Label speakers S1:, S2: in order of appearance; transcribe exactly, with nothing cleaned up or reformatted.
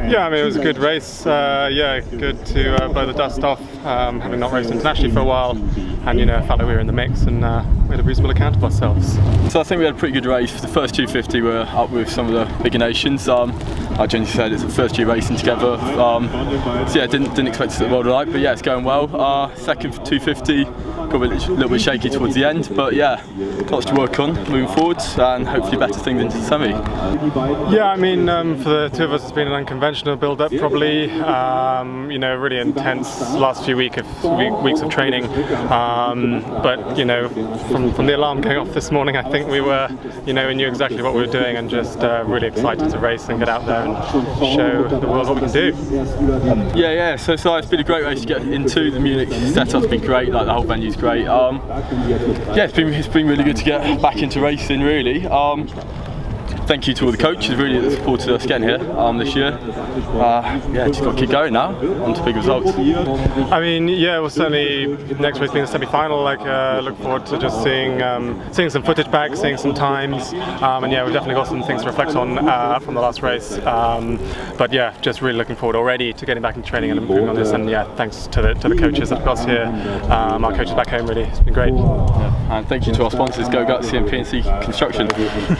S1: Yeah, I mean, it was a good race. Uh, yeah, good to uh, blow the dust off, um, having not raced internationally for a while, and you know, felt like we were in the mix and uh, we had a reasonable account of ourselves.
S2: So I think we had a pretty good race. The first two fifty were up with some of the bigger nations. Um, I generally said it's the first year racing together. Um, so yeah, didn't didn't expect it to world alike, but yeah, it's going well. Uh, second two fifty, got a little bit shaky towards the end, but yeah, lots to work on moving forward, and hopefully better things into the semi.
S1: Yeah, I mean, um, for the two of us, it's been an unconventional build-up, probably. Um, you know, really intense last few week of, weeks of training. Um, but you know, from from the alarm going off this morning, I think we were, you know, we knew exactly what we were doing, and just uh, really excited to race and get out there and show the world what we can do.
S2: Yeah, yeah. So, so it's been a great race to get into. The Munich setup's been great. Like the whole venue's great. Um, yeah, it's been it's been really good to get back into racing. Really. Um, Thank you to all the coaches really that supported us getting here um, this year. Uh, yeah, just got to keep going now, on to big results.
S1: I mean, yeah, well, certainly next race being the semi-final, like, uh, look forward to just seeing um, seeing some footage back, seeing some times, um, and yeah, we've definitely got some things to reflect on uh, from the last race. Um, but yeah, just really looking forward already to getting back into training and improving on this. And yeah, thanks to the to the coaches that got us here, um, our coaches back home. Really, it's been great.
S2: Yeah. And thank you to our sponsors, Go Gut, C M P and C Construction.